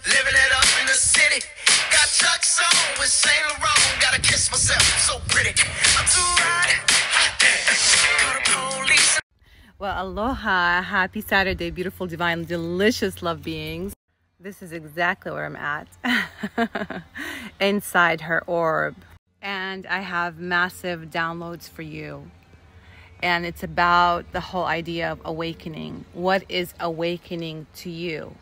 living it up in the city. Got Chuck's on with Saint Laurent. Gotta kiss myself, so pretty. I'm too right. Call the police. Well, aloha, happy Saturday, beautiful, divine, delicious love beings. This is exactly where I'm at, inside her orb. And I have massive downloads for you. And it's about the whole idea of awakening. What is awakening to you?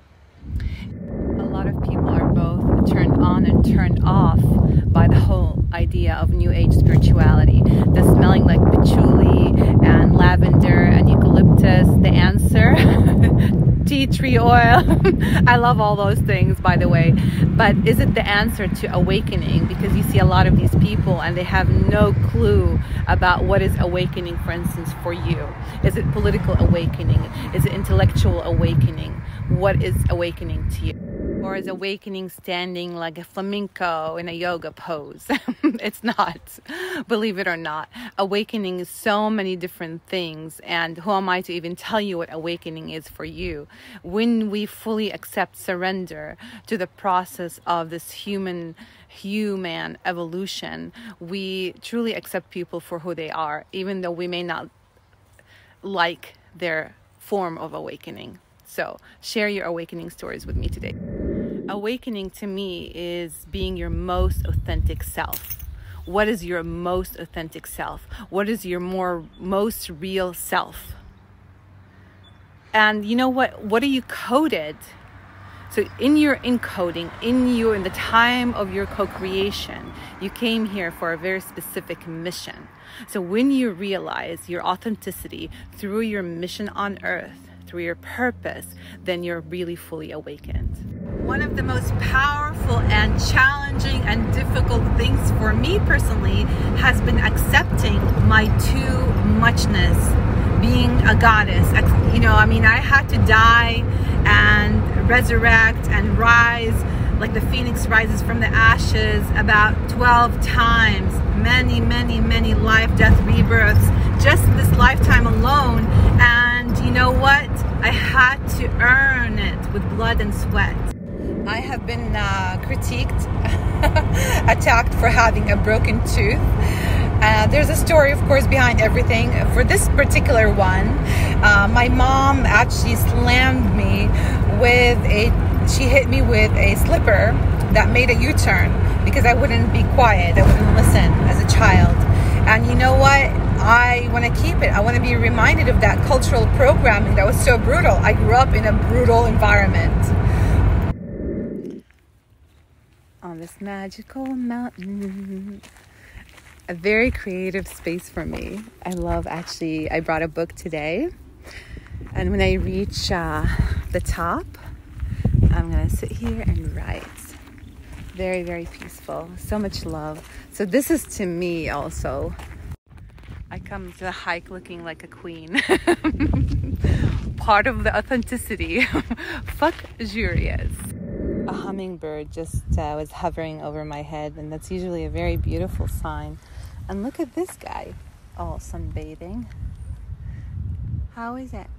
A lot of people are both turned on and turned off by the whole idea of New Age spirituality. The smelling like patchouli and lavender and eucalyptus, the answer, tea tree oil. I love all those things, by the way. But is it the answer to awakening? Because you see a lot of these people and they have no clue about what is awakening, for instance, for you. Is it political awakening? Is it intellectual awakening? What is awakening to you? Or is awakening standing like a flamenco in a yoga pose? It's not, believe it or not. Awakening is so many different things, and who am I to even tell you what awakening is for you? When we fully accept, surrender to the process of this human evolution, we truly accept people for who they are, even though we may not like their form of awakening. So share your awakening stories with me today. Awakening to me is being your most authentic self. What is your most authentic self? What is your most real self? And you know what? What are you coded? So in your encoding, in the time of your co-creation, you came here for a very specific mission. So when you realize your authenticity through your mission on earth, through your purpose, then you're really fully awakened. One of the most powerful and challenging and difficult things for me personally has been accepting my too muchness, being a goddess. I had to die and resurrect and rise like the phoenix rises from the ashes about 12 times, many life, death, rebirths, just in this lifetime alone. And you know what? I had to earn it with blood and sweat. I have been critiqued, attacked for having a broken tooth. There's a story, of course, behind everything. For this particular one, my mom actually slammed me she hit me with a slipper that made a U-turn because I wouldn't be quiet. I wouldn't listen as a child. And you know what? I want to keep it. I want to be reminded of that cultural programming that was so brutal. I grew up in a brutal environment. On this magical mountain. A very creative space for me. I brought a book today. And when I reach the top, I'm going to sit here and write. Very, very peaceful. So much love. So this is to me also. I come to the hike looking like a queen. Part of the authenticity. Fuck luxurious. A hummingbird just was hovering over my head, and that's usually a very beautiful sign. And look at this guy, all sunbathing. How is it?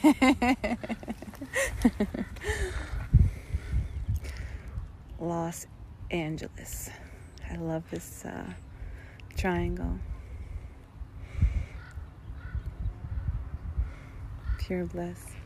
Los Angeles. I love this triangle. Pure bliss.